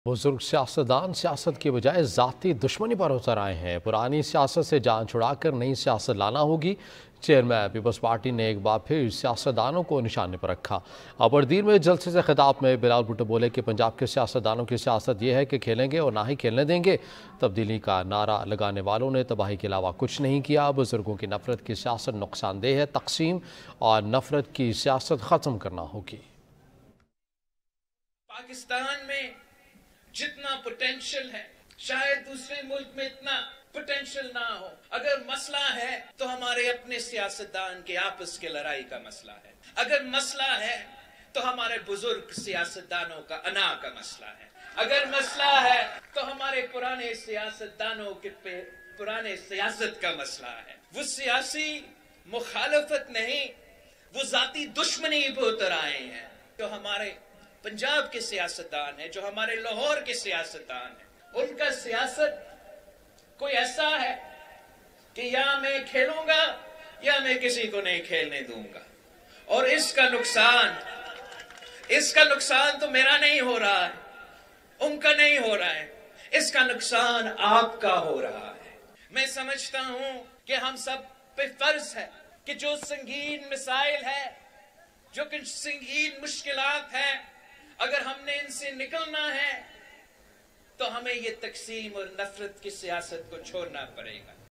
बुजुर्ग सियासतदान सियासत के बजाय ज़ाती दुश्मनी पर उतर आए हैं। पुरानी सियासत से जान छुड़ाकर नई सियासत लाना होगी। चेयरमैन पीपल्स पार्टी ने एक बार फिर सियासतदानों को निशाने पर रखा। अबरदीन में जलसे से खिताब में बिलावल भुट्टो बोले कि पंजाब के सियासतदानों की सियासत ये है कि खेलेंगे और ना ही खेलने देंगे। तब्दीली का नारा लगाने वालों ने तबाही के अलावा कुछ नहीं किया। बुजुर्गों की नफरत की सियासत नुकसानदेह है। तकसीम और नफरत की सियासत ख़त्म करना होगी। पाकिस्तान में जितना पोटेंशियल है शायद दूसरे मुल्क में इतना पोटेंशियल ना हो। अगर मसला है तो हमारे अपने सियासतदान के आपस के लड़ाई का मसला है। अगर मसला है तो हमारे बुजुर्ग सियासतदानों का अना का मसला है। अगर मसला है तो हमारे पुराने सियासतदानों के पुराने सियासत का मसला है। वो सियासी मुखालफत नहीं, वो जाती दुश्मनी पे उतर आए हैं। जो हमारे पंजाब के सियासतदान है, जो हमारे लाहौर के सियासतदान है, उनका सियासत कोई ऐसा है कि या मैं खेलूंगा या मैं किसी को नहीं खेलने दूंगा। और इसका नुकसान तो मेरा नहीं हो रहा है, उनका नहीं हो रहा है, इसका नुकसान आपका हो रहा है। मैं समझता हूं कि हम सब पे फर्ज है कि जो संगीन मिसाइल है, जो कुछ संगीन मुश्किलात है, अगर हमने इनसे निकलना है तो हमें ये तकसीम और नफरत की सियासत को छोड़ना पड़ेगा।